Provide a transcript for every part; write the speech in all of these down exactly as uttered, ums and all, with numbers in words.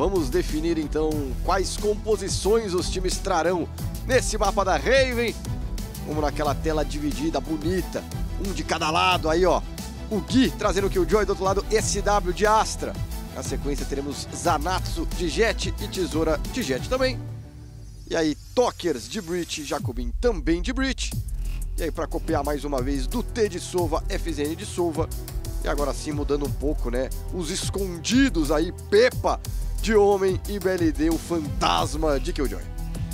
vamos definir então quais composições os times trarão nesse mapa da Raven. Vamos naquela tela dividida, bonita, um de cada lado aí, ó. O Gui trazendo o Killjoy, do outro lado S W de Astra. Na sequência teremos Zanatsu de Jet e Tesoura de Jet também. E aí Tokers de Breach, Jacobin também de Breach. E aí para copiar mais uma vez do T de Sova, F Z N de Sova. E agora sim mudando um pouco, né? Os escondidos aí, Pepa de Homem e B L D, o fantasma de Killjoy.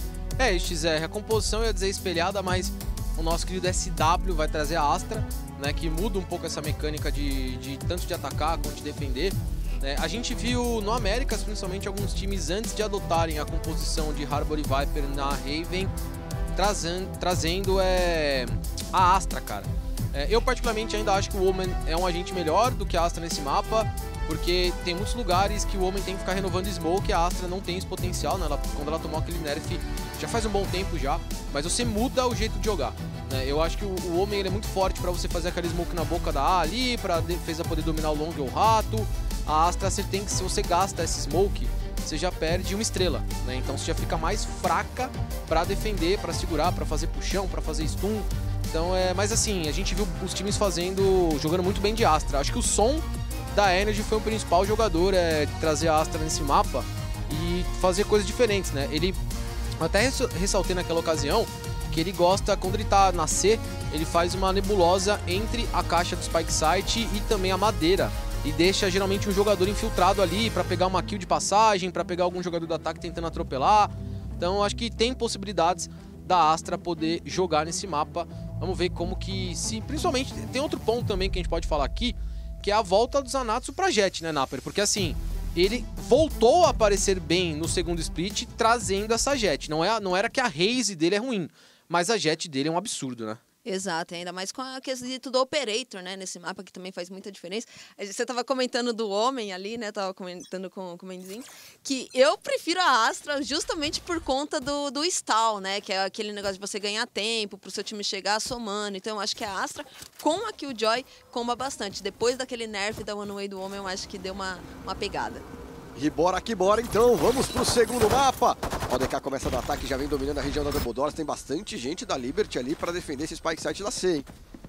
É, X R, a composição ia dizer espelhada, mas o nosso querido S W vai trazer a Astra, né, que muda um pouco essa mecânica de, de tanto de atacar quanto de defender. É, a gente viu no Américas, principalmente, alguns times antes de adotarem a composição de Harbor e Viper na Raven, trazendo, trazendo é, a Astra, cara. É, eu particularmente ainda acho que o Omen é um agente melhor do que a Astra nesse mapa, porque tem muitos lugares que o Omen tem que ficar renovando Smoke e a Astra não tem esse potencial, né? Ela, quando ela tomou aquele nerf já faz um bom tempo já, mas você muda o jeito de jogar. Eu acho que o, o Omen ele é muito forte pra você fazer aquele smoke na boca da A ali, pra defesa poder dominar o long ou o rato. A Astra, você tem que, se você gasta esse smoke, você já perde uma estrela, né? Então você já fica mais fraca pra defender, pra segurar, pra fazer puxão, pra fazer stun. Então é, mas assim, a gente viu os times fazendo, jogando muito bem de Astra. Acho que o Som da Energy foi o principal jogador é, de trazer a Astra nesse mapa e fazer coisas diferentes, né? Ele, até ressaltei naquela ocasião, que ele gosta, quando ele tá na C, ele faz uma nebulosa entre a caixa do Spike Site e também a madeira. E deixa geralmente um jogador infiltrado ali pra pegar uma kill de passagem, pra pegar algum jogador do ataque tentando atropelar. Então acho que tem possibilidades da Astra poder jogar nesse mapa. Vamos ver como que se... Principalmente, tem outro ponto também que a gente pode falar aqui, que é a volta do Zanatsu pra Jet, né, Naper? Porque assim, ele voltou a aparecer bem no segundo split, trazendo essa Jet. Não, é, não era que a raise dele é ruim, mas a Jet dele é um absurdo, né? Exato, ainda mais com a quesito do Operator, né, nesse mapa, que também faz muita diferença. Você tava comentando do Homem ali, né, tava comentando com, com o Mendizinho, que eu prefiro a Astra justamente por conta do, do stall, né, que é aquele negócio de você ganhar tempo pro seu time chegar somando. Então eu acho que a Astra com a Killjoy comba bastante. Depois daquele nerf da One Way do Homem, eu acho que deu uma, uma pegada. E bora que bora então, vamos pro segundo mapa. O D K começa no ataque, já vem dominando a região da Double Doors. Tem bastante gente da Liberty ali para defender esse Spike Site da C, hein?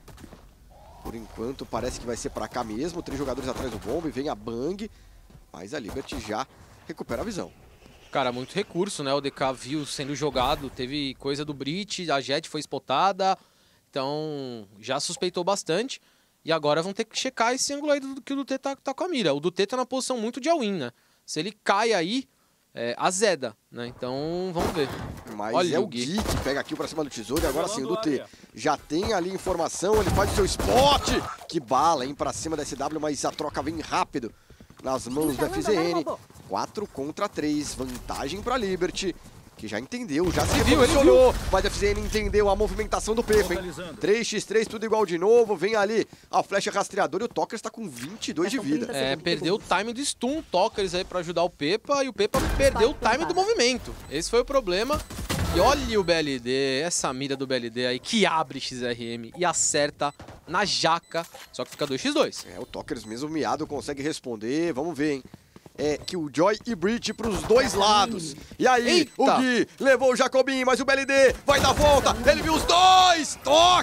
Por enquanto parece que vai ser pra cá mesmo. Três jogadores atrás do bomb, vem a Bang, mas a Liberty já recupera a visão. Cara, muito recurso, né? O D K viu sendo jogado, teve coisa do Breach, a Jet foi spotada, então já suspeitou bastante. E agora vão ter que checar esse ângulo aí do que o Dutê tá, tá com a mira. O Dutê tá na posição muito de all-in, né? Se ele cai aí, é, azeda, né? Então, vamos ver. Mas olha é o Gui que pega aqui pra cima do tesouro. E agora sim, o Dutê já tem ali informação. Ele faz o seu spot. Que bala, hein? Pra cima da S W, mas a troca vem rápido nas mãos do F Z N. quatro contra três. Vantagem pra Liberty, que já entendeu, já se posicionou. Mas o F Z N entendeu a movimentação do Pepa, hein? três contra três, tudo igual de novo. Vem ali a flecha rastreadora e o Tokers está com vinte e dois de vida. É, perdeu o time do stun Tokers aí pra ajudar o Pepa. E o Pepa perdeu o time do movimento. Esse foi o problema. E olha o B L D, essa mira do B L D aí, que abre X R M e acerta na jaca. Só que fica dois contra dois. É, o Tokers mesmo miado consegue responder. Vamos ver, hein? É Killjoy e Breach pros dois lados. E aí, eita, o Gui levou o Jacobin, mas o B L D vai dar volta. Ele viu os dois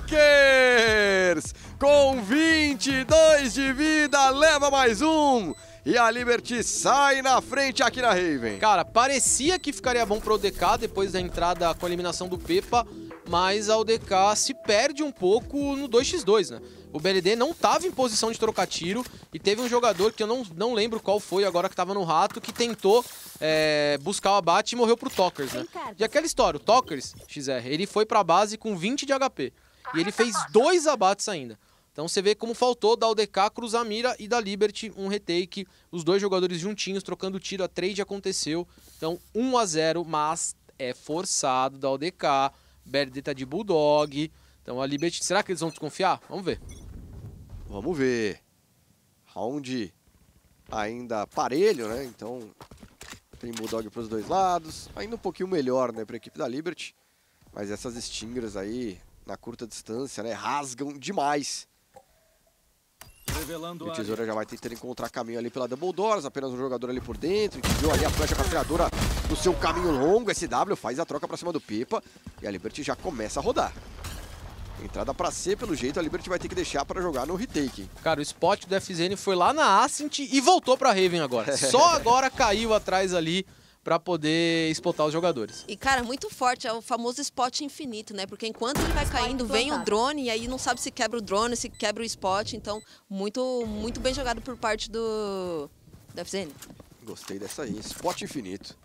Tokers com vinte e dois de vida, leva mais um. E a Liberty sai na frente aqui na Raven. Cara, parecia que ficaria bom pro O D K depois da entrada com a eliminação do Pepa, mas a O D K se perde um pouco no dois contra dois, né? O B L D não estava em posição de trocar tiro e teve um jogador que eu não, não lembro qual foi agora que estava no rato, que tentou é, buscar o abate e morreu pro Tokers, né? E aquela história, o Tokers, X R, ele foi pra base com vinte de H P e ele fez dois abates ainda. Então você vê como faltou da O D K cruzar a mira e da Liberty um retake, os dois jogadores juntinhos trocando tiro, a trade aconteceu. Então um a zero, mas é forçado da O D K, B L D tá de Bulldog. Então a Liberty, será que eles vão desconfiar? Vamos ver. Vamos ver. Round ainda parelho, né? Então tem Bulldog para os dois lados. Ainda um pouquinho melhor, né, para a equipe da Liberty. Mas essas Stingers aí, na curta distância, né, rasgam demais. E o Tesoura já vai tentando encontrar caminho ali pela Double Doors, apenas um jogador ali por dentro. Viu ali a flecha rastreadora no seu caminho longo. S W faz a troca pra cima do Pipa e a Liberty já começa a rodar. Entrada pra C, pelo jeito, a Liberty vai ter que deixar pra jogar no retake. Cara, o spot do F Z N foi lá na Ascent e voltou pra Raven agora. Só agora caiu atrás ali pra poder spotar os jogadores. E, cara, muito forte, é o famoso spot infinito, né? Porque enquanto ele vai caindo, vem o drone e aí não sabe se quebra o drone, se quebra o spot. Então, muito, muito bem jogado por parte do, do F Z N. Gostei dessa aí, spot infinito.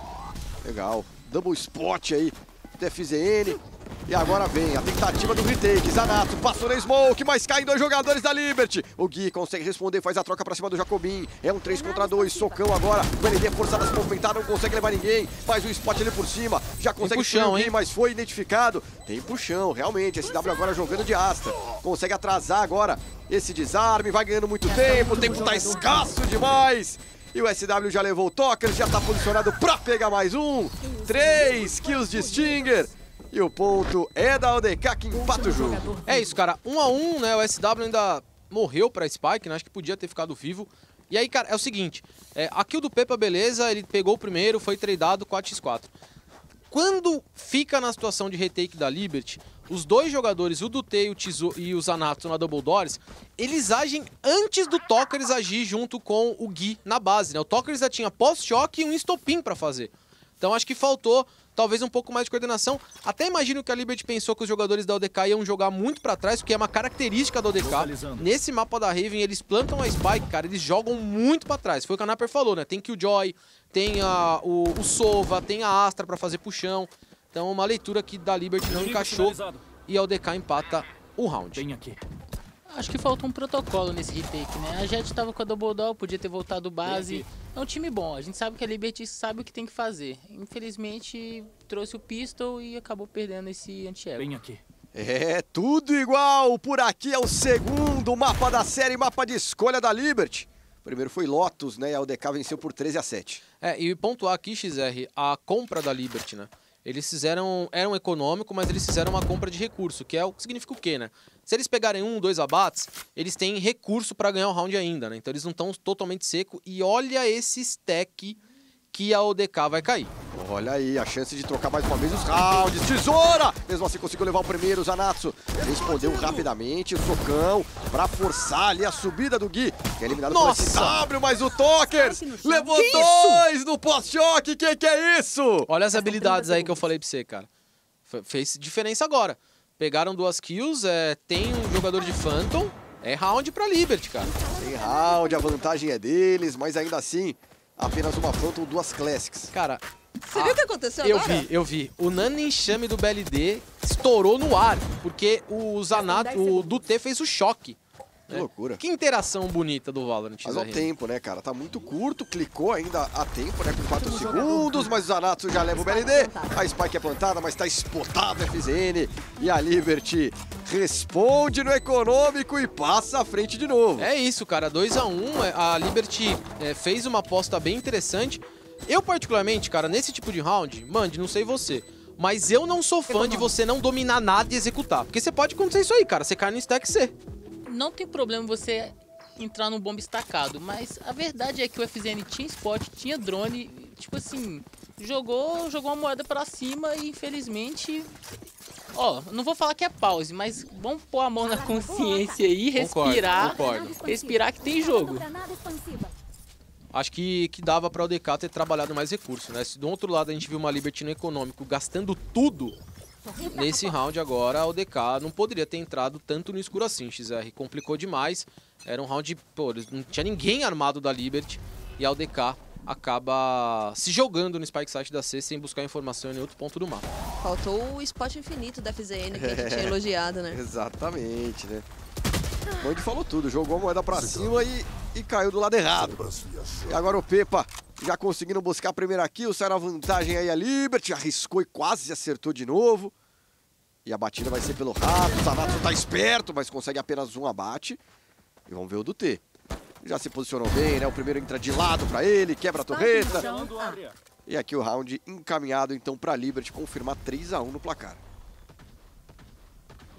Legal, double spot aí do F Z N. E agora vem a tentativa do retake. Zanato passou na smoke, mas caem dois jogadores da Liberty. O Gui consegue responder, faz a troca pra cima do Jacobin. É um três contra dois, socão agora. O L D forçado a se movimentar, não consegue levar ninguém. Faz o spot ali por cima, já consegue puxão, hein? hein? Mas foi identificado. Tem puxão, realmente. S W agora jogando de Astra. Consegue atrasar agora esse desarme, vai ganhando muito tempo. O tempo tá escasso demais. E o S W já levou o Toker, já tá posicionado pra pegar mais um. Três kills de Stinger. E o ponto é da O D K que empata o jogo. É isso, cara. Um a um, né? O S W ainda morreu pra Spike, né? Acho que podia ter ficado vivo. E aí, cara, é o seguinte. É, a kill do Pepa, beleza. Ele pegou o primeiro, foi tradeado quatro por quatro. Quando fica na situação de retake da Liberty, os dois jogadores, o Dute e o, Tizo, e o Zanato na Double Doors, eles agem antes do Tokers agir junto com o Gui na base, né? O Tokers já tinha pós-choque e um estopim pra fazer. Então acho que faltou talvez um pouco mais de coordenação. Até imagino que a Liberty pensou que os jogadores da O D K iam jogar muito pra trás, porque é uma característica da O D K. Nesse mapa da Raven, eles plantam a Spike, cara, eles jogam muito pra trás. Foi o que a Naper falou, né? Tem Killjoy, tem a, o, o Sova, tem a Astra pra fazer puxão. Então uma leitura que da Liberty não encaixou e a O D K empata o round. Vem aqui. Acho que falta um protocolo nesse retake, né? A Jet tava com a Double Doll, podia ter voltado base. É um time bom, a gente sabe que a Liberty sabe o que tem que fazer. Infelizmente, trouxe o Pistol e acabou perdendo esse anti-ego. Vem aqui. É, tudo igual. Por aqui é o segundo mapa da série, mapa de escolha da Liberty. O primeiro foi Lotus, né? E a O D K venceu por treze a sete. É, e pontuar aqui, X R, a compra da Liberty, né? Eles fizeram, eram econômico, mas eles fizeram uma compra de recurso, que é o que significa o quê, né? Se eles pegarem um, dois abates, eles têm recurso para ganhar o round ainda, né? Então eles não estão totalmente seco. E olha esse stack que a O D K vai cair. Olha aí, a chance de trocar mais uma vez os rounds. Tesoura! Mesmo assim conseguiu levar o primeiro, o Zanatsu respondeu rapidamente, o socão, pra forçar ali a subida do Gui, que é eliminado pelo S W, mas o Tokers levou Que dois isso? no pós-choque, que que é isso? Olha as habilidades aí que eu falei pra você, cara. Fe- Fez diferença agora. Pegaram duas kills, é, tem um jogador de Phantom, é round pra Liberty, cara. Tem round, a vantagem é deles, mas ainda assim, apenas uma Phantom, duas Classics. Cara, Você viu o que aconteceu eu agora? vi, eu vi. O Nani Enxame do B L D estourou no ar, porque o Zanato, o Dute fez o choque. Que loucura. Que interação bonita do Valorant. Mas ao Zé tempo, né, cara? Tá muito curto, clicou ainda a tempo, né, com quatro segundos, mas o Zanatsu já leva o B L D. A Spike é plantada, mas tá spotado o F Z N. E a Liberty responde no econômico e passa à frente de novo. É isso, cara. dois a um, a Liberty é, fez uma aposta bem interessante. Eu, particularmente, cara, nesse tipo de round, Mandy, não sei você, mas eu não sou fã de você não dominar nada e executar. Porque você pode acontecer isso aí, cara. Você cai no stack C. Não tem problema você entrar num bomba estacado, mas a verdade é que o F Z N tinha spot, tinha drone, tipo assim, jogou, jogou uma moeda pra cima e infelizmente... Ó, não vou falar que é pause, mas vamos pôr a mão na consciência aí, respirar, Concordo, concordo. respirar que tem jogo. Acho que, que dava pra O D K ter trabalhado mais recurso, né? Se do outro lado a gente viu uma Liberty no econômico gastando tudo, nesse round agora a O D K não poderia ter entrado tanto no escuro assim, X R. Complicou demais. Era um round, pô, não tinha ninguém armado da Liberty e a O D K acaba se jogando no Spike Site da C sem buscar informação em outro ponto do mapa. Faltou o spot infinito da F Z N que a gente tinha elogiado, né? Exatamente, né? O Mandy falou tudo, jogou a moeda pra cima e, e caiu do lado errado. E agora o Pepa já conseguindo buscar a primeira kill, sai na vantagem aí a Liberty, arriscou e quase acertou de novo. E a batida vai ser pelo rato, o Zanatsu tá esperto, mas consegue apenas um abate. E vamos ver o Dute. Já se posicionou bem, né? O primeiro entra de lado pra ele, quebra a torreta. E aqui o round encaminhado então pra Liberty confirmar três a um no placar.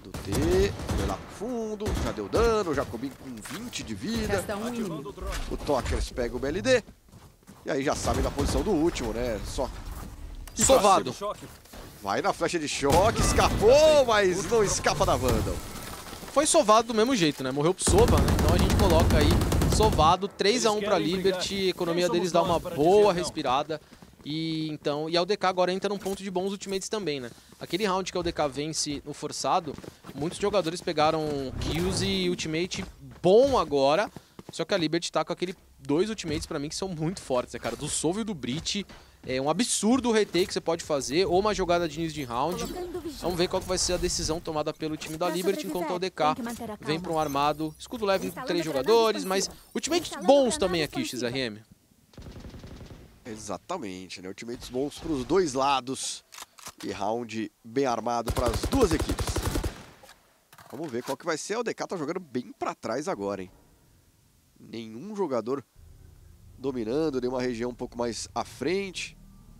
Do T, foi lá pro fundo, já deu dano, o Jacobin com vinte de vida. O Tokers pega o B L D. E aí já sabe da posição do último, né? Só... Sovado. Vai na flecha de choque, escapou, mas não escapa da Vandal. Foi sovado do mesmo jeito, né? Morreu pro Sova, né? Então a gente coloca aí sovado, três a um pra Liberty, a economia deles dá uma boa respirada. E então, e a O D K agora entra num ponto de bons ultimates também, né? Aquele round que a O D K vence no forçado, muitos jogadores pegaram kills e ultimate bom agora. Só que a Liberty tá com aquele dois ultimates pra mim que são muito fortes, né, cara? Do Sova e do Breach. É um absurdo o retake que você pode fazer, ou uma jogada de início de round. Vamos ver qual que vai ser a decisão tomada pelo time da Liberty, enquanto a O D K vem para um armado. Escudo leve em três jogadores, mas ultimates bons também aqui, X R M. Exatamente, né? Ultimates bons para os dois lados. E round bem armado para as duas equipes. Vamos ver qual que vai ser. A O D K tá jogando bem para trás agora, hein? Nenhum jogador dominando, nenhuma região um pouco mais à frente.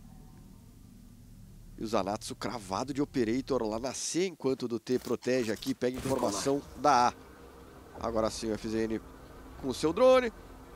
E o Zanatsu cravado de Operator lá na C, enquanto o do T protege aqui, pega informação da A. Agora sim o F Z N com o seu drone.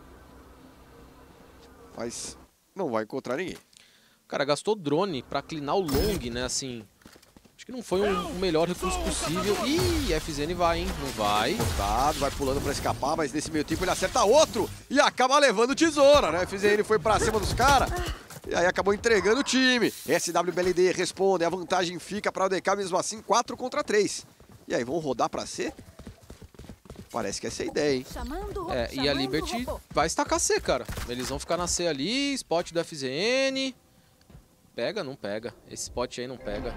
Mas não vai encontrar ninguém. Cara, gastou drone pra clinar o long, né, assim... Acho que não foi um, o melhor recurso possível. Ih, F Z N vai, hein? Não vai. Cuidado, vai pulando pra escapar, mas nesse meio tempo ele acerta outro e acaba levando tesoura, né? F Z N foi pra cima dos caras e aí acabou entregando o time. S W B L D responde, a vantagem fica pra O D K mesmo assim, quatro contra três. E aí, vão rodar pra C? Parece que essa é a ideia, hein? É, e a Liberty vai estacar C, cara. Eles vão ficar na C ali, spot do F Z N... Pega? Não pega. Esse spot aí não pega.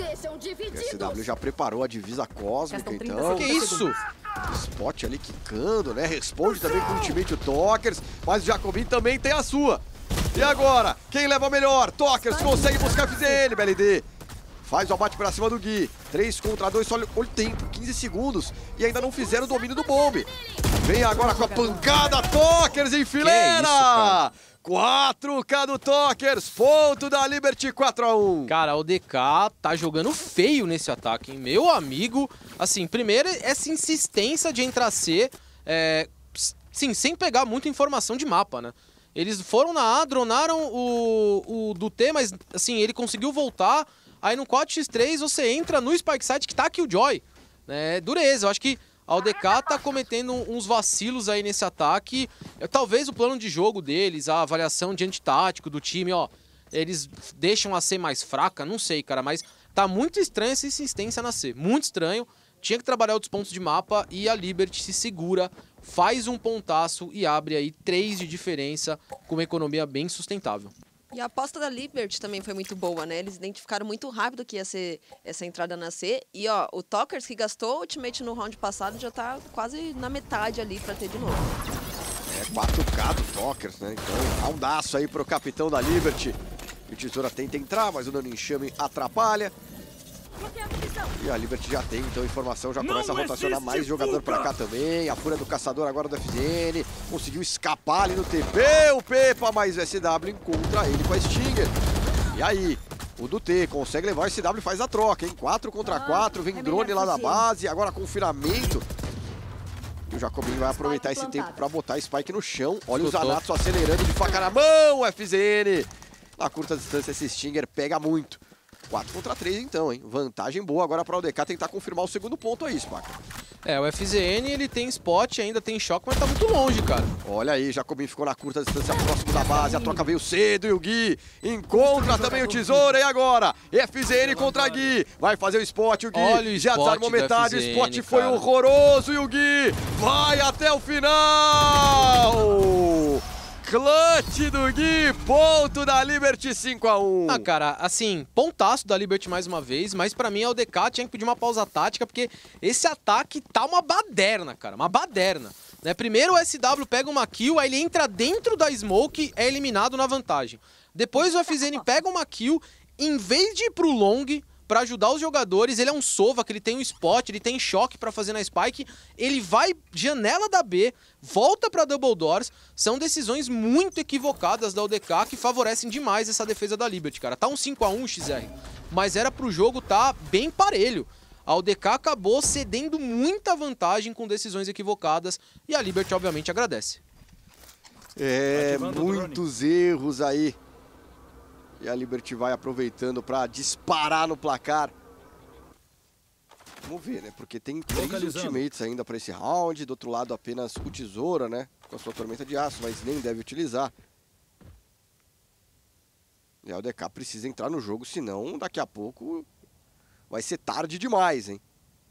O S W já preparou a divisa cósmica, então. Que isso? Spot ali quicando, né? Responde também com o ultimate o Tokers, mas o Jacobin também tem a sua. E agora? Quem leva melhor? Tokers consegue buscar F Z N, B L D. Faz o abate pra cima do Gui. três contra dois, olha o tempo, quinze segundos. E ainda não fizeram o domínio do bomb. Vem agora com a pancada, Tokers em fileira! quatro K do Tokers, ponto da Liberty, quatro a um. Cara, a O D K tá jogando feio nesse ataque, hein? Meu amigo, assim, primeiro essa insistência de entrar C, é, sim, sem pegar muita informação de mapa, né? Eles foram na A, dronaram o, o do T, mas assim, ele conseguiu voltar, aí no quatro por três você entra no Spike Site que tá aqui o Joy, né? Dureza, eu acho que a O D K tá cometendo uns vacilos aí nesse ataque. Talvez o plano de jogo deles, a avaliação de antitático do time, ó, eles deixam a C mais fraca, não sei, cara, mas tá muito estranha essa insistência na C. Muito estranho. Tinha que trabalhar outros pontos de mapa e a Liberty se segura, faz um pontaço e abre aí três de diferença com uma economia bem sustentável. E a aposta da Liberty também foi muito boa, né? Eles identificaram muito rápido que ia ser essa entrada na C. E, ó, o Tokers, que gastou o ultimate no round passado, já tá quase na metade ali pra ter de novo. É, quatro K do Tokers, né? Então, roundaço aí pro capitão da Liberty. E o Tesoura tenta entrar, mas o dano enxame atrapalha. E a Liberty já tem, então, informação, já começa a rotacionar mais jogador pra cá também. A fúria do caçador agora do F Z N. Conseguiu escapar ali no T P, o Pepa, mas o S W encontra ele com a Stinger. E aí, o do T consegue levar, o S W faz a troca, hein? quatro contra quatro, vem drone lá da base, agora confinamento. E o Jacobin vai aproveitar esse tempo pra botar Spike no chão. Olha o Zanatsu acelerando de faca na mão, o F Z N. Na curta distância, esse Stinger pega muito. quatro contra três então, hein? Vantagem boa agora para o O D K tentar confirmar o segundo ponto aí, Spaca. É, o F Z N, ele tem spot, ainda tem choque, mas tá muito longe, cara. Olha aí, Jacobin ficou na curta distância, próximo da base, a troca veio cedo e o Gui encontra também o Tesoura. E agora? F Z N contra Gui, vai fazer o spot, o Gui Olha o já desarmou metade, o spot foi cara. horroroso e o Gui vai até o final! Clutch do Gui, ponto da Liberty, cinco a um. Ah, cara, assim, pontaço da Liberty mais uma vez, mas pra mim a O D K tinha que pedir uma pausa tática, porque esse ataque tá uma baderna, cara, uma baderna. Né? Primeiro o S W pega uma kill, aí ele entra dentro da smoke, é eliminado na vantagem. Depois o F Z N pega uma kill, em vez de ir pro long, pra ajudar os jogadores, ele é um sova, que ele tem um spot, ele tem choque pra fazer na Spike, ele vai janela da B, volta pra Double Doors, são decisões muito equivocadas da O D K que favorecem demais essa defesa da Liberty, cara. Tá um cinco a um, X R, mas era pro jogo tá bem parelho. A O D K acabou cedendo muita vantagem com decisões equivocadas e a Liberty, obviamente, agradece. É, muitos erros aí. E a Liberty vai aproveitando para disparar no placar. Vamos ver, né? Porque tem três ultimates ainda para esse round. Do outro lado, apenas o Tesoura, né? Com a sua tormenta de aço, mas nem deve utilizar. E a O D K precisa entrar no jogo, senão daqui a pouco vai ser tarde demais, hein?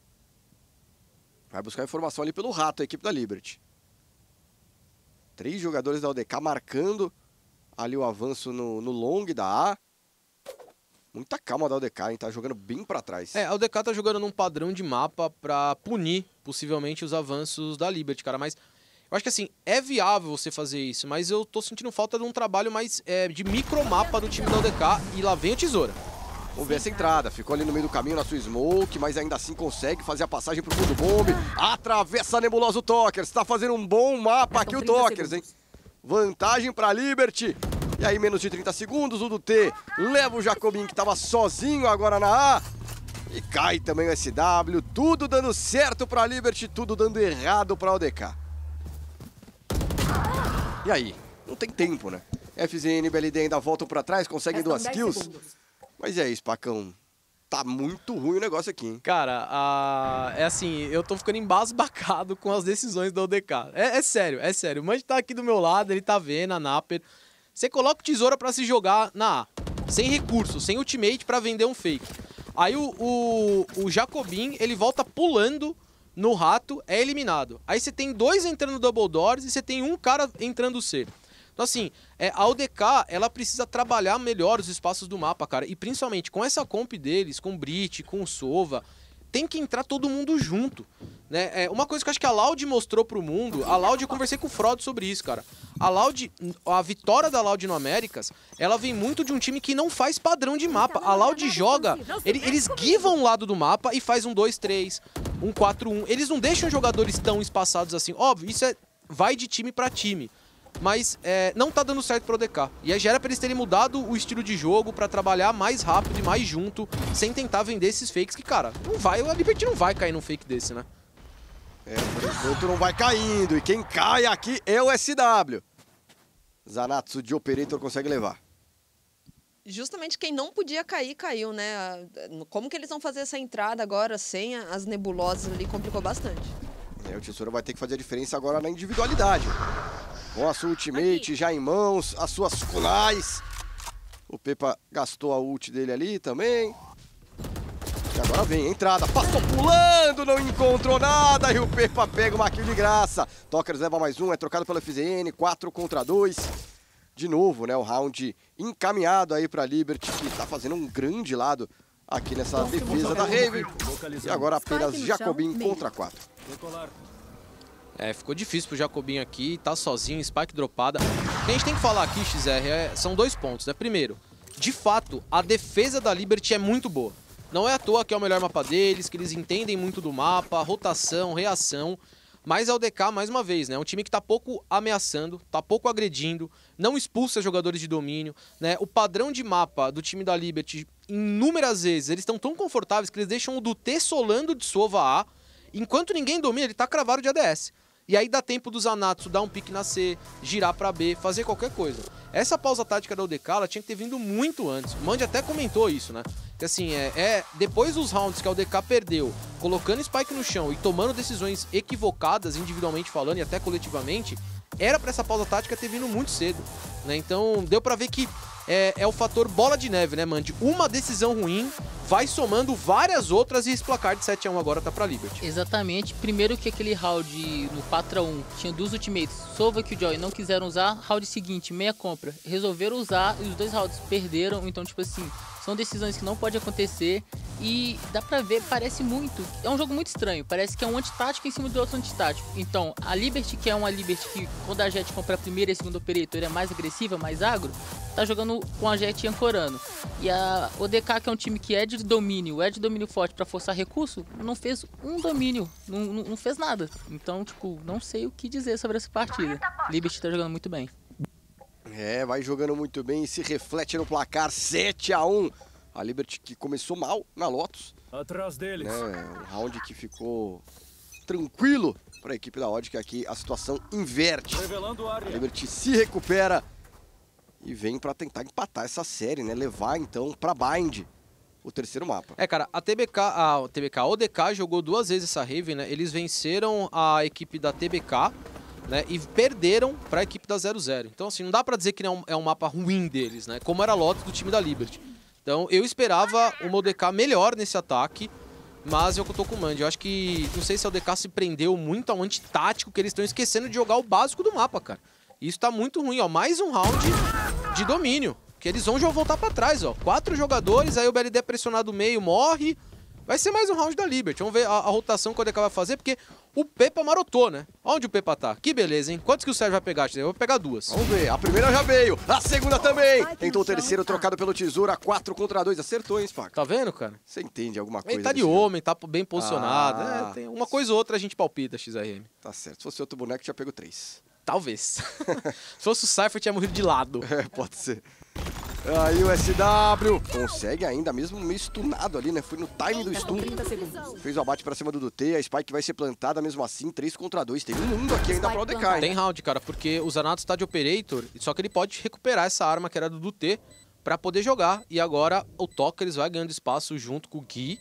Vai buscar informação ali pelo rato, a equipe da Liberty. Três jogadores da O D K marcando ali o avanço no, no long da A. Muita calma da O D K, hein? Tá jogando bem pra trás. É, a O D K tá jogando num padrão de mapa pra punir, possivelmente, os avanços da Liberty, cara. Mas eu acho que, assim, é viável você fazer isso, mas eu tô sentindo falta de um trabalho mais é, de micromapa do time da O D K. E lá vem o Tesoura. Vamos ver essa entrada. Ficou ali no meio do caminho na sua smoke, mas ainda assim consegue fazer a passagem pro fundo bomb. Atravessa a nebulosa o Tokers. Tá fazendo um bom mapa aqui o Tokers, hein? Vantagem pra Liberty. E aí, menos de trinta segundos, o do T leva o Jacobin, que tava sozinho agora na A. E cai também o S W. Tudo dando certo pra Liberty, tudo dando errado pra O D K. E aí? Não tem tempo, né? F Z N e B L D ainda voltam pra trás, conseguem duas kills. Segundos. Mas é isso, Pacão. Tá muito ruim o negócio aqui, hein? Cara, a... é assim, eu tô ficando embasbacado com as decisões da O D K. É, é sério, é sério. O Mandy tá aqui do meu lado, ele tá vendo a Naper. Você coloca o Tesoura pra se jogar na A. Sem recurso, sem ultimate pra vender um fake. Aí o, o, o Jacobin, ele volta pulando no rato, é eliminado. Aí você tem dois entrando double doors e você tem um cara entrando C. Então, assim, é, a O D K, ela precisa trabalhar melhor os espaços do mapa, cara. E, principalmente, com essa comp deles, com o Brit, com o Sova, tem que entrar todo mundo junto, né? É, uma coisa que eu acho que a Loud mostrou pro mundo, a Loud, eu conversei com o Frodo sobre isso, cara. A Loud, a vitória da Loud no Américas, ela vem muito de um time que não faz padrão de mapa. A Loud joga, ele, eles givam um lado do mapa e faz um dois três, um quatro um. Eles não deixam jogadores tão espaçados assim. Óbvio, isso é, vai de time pra time. Mas é, não tá dando certo pro O D K. E aí já era pra eles terem mudado o estilo de jogo pra trabalhar mais rápido e mais junto, sem tentar vender esses fakes que, cara, não vai, a Liberty não vai cair num fake desse, né? É, por enquanto não vai caindo. E quem cai aqui é o S W. Zanatsu de Operator consegue levar. Justamente quem não podia cair, caiu, né? Como que eles vão fazer essa entrada agora sem as nebulosas ali? Complicou bastante. É, o Tesoura vai ter que fazer a diferença agora na individualidade. Com a sua ultimate aqui já em mãos, as suas kunais. O Pepa gastou a ult dele ali também. E agora vem a entrada, passou pulando, não encontrou nada. E o Pepa pega uma kill de graça. Tokers leva mais um, é trocado pela F Z N, quatro contra dois. De novo, né, o round encaminhado aí pra Liberty, que tá fazendo um grande lado aqui nessa defesa da Raven. E agora apenas Jacobin contra quatro. É, ficou difícil pro Jacobin aqui, tá sozinho, Spike dropada. O que a gente tem que falar aqui, X R, é, são dois pontos, né? Primeiro, de fato, a defesa da Liberty é muito boa. Não é à toa que é o melhor mapa deles, que eles entendem muito do mapa, rotação, reação. Mas a O D K, mais uma vez, né? É um time que tá pouco ameaçando, tá pouco agredindo, não expulsa jogadores de domínio, né? O padrão de mapa do time da Liberty, inúmeras vezes, eles estão tão confortáveis que eles deixam o do T solando de Sova A. Enquanto ninguém domina, ele tá cravado de A D S. E aí dá tempo do Zanatsu dar um pique na C, girar pra B, fazer qualquer coisa. Essa pausa tática da O D K, ela tinha que ter vindo muito antes. O Mandy até comentou isso, né? Que assim, é, é depois dos rounds que a O D K perdeu, colocando Spike no chão e tomando decisões equivocadas, individualmente falando e até coletivamente, era pra essa pausa tática ter vindo muito cedo, né? Então deu pra ver que é, é o fator bola de neve, né, Mandy? Uma decisão ruim vai somando várias outras e esse placar de sete a um agora tá pra Liberty. Exatamente. Primeiro que aquele round no quatro a um tinha duas ultimates, Sova e Killjoy não quiseram usar, round seguinte, meia compra, resolveram usar e os dois rounds perderam, então tipo assim, são decisões que não pode acontecer e dá pra ver, parece muito, é um jogo muito estranho, parece que é um antitático em cima do outro antitático. Então, a Liberty, que é uma Liberty que quando a Jet compra a primeira e a segunda Operator é mais agressiva, mais agro, tá jogando com a Jet ancorando. E a O D K, que é um time que é de domínio, é de domínio forte pra forçar recurso, não fez um domínio, não, não, não fez nada. Então, tipo, não sei o que dizer sobre essa partida. Liberty tá jogando muito bem. É, vai jogando muito bem e se reflete no placar sete a um A Liberty que começou mal na Lotus. Atrás deles. Né? Um round que ficou tranquilo para a equipe da Odd, que aqui a situação inverte. Revelando A área. Liberty se recupera e vem para tentar empatar essa série, né? Levar então para Bind o terceiro mapa. É, cara, a T B K, a T B K, a O D K jogou duas vezes essa Raven, né? Eles venceram a equipe da T B K, né? E perderam para a equipe da zero zero. Então, assim, não dá para dizer que não é um mapa ruim deles, né? Como era a Lotus do time da Liberty. Então, eu esperava uma O D K melhor nesse ataque, mas eu tô com o Mandy. Eu acho que, não sei se a O D K se prendeu muito ao antitático, que eles estão esquecendo de jogar o básico do mapa, cara. Isso tá muito ruim, ó. Mais um round de domínio. Que eles vão já voltar pra trás, ó. Quatro jogadores, aí o B L D pressionado no meio, morre. Vai ser mais um round da Liberty. Vamos ver a, a rotação que o O D K vai fazer, porque o Pepa marotou, né? Onde o Pepa tá? Que beleza, hein? Quantos que o Sérgio vai pegar? Eu vou pegar duas. Vamos ver. A primeira já veio. A segunda também. Tentou o terceiro, trocado pelo Tesoura. quatro contra dois. Acertou, hein, Spaca? Tá vendo, cara? Você entende alguma coisa? Ele tá de desse homem, tá bem posicionado. Ah. É, tem uma coisa ou outra a gente palpita, X R M. Tá certo. Se fosse outro boneco, tinha pego três. Talvez. Se fosse o Cypher, tinha morrido de lado. É, pode ser. Aí o S W consegue ainda, mesmo meio stunado ali, né? Foi no time do stun. Fez o abate pra cima do Dutê, a Spike vai ser plantada mesmo assim, três contra dois. Tem um mundo aqui ainda pra O D K, hein? Tem round, cara, porque o Zanatos tá de Operator, só que ele pode recuperar essa arma que era do Dutê pra poder jogar. E agora o Tokers vai ganhando espaço junto com o Gui.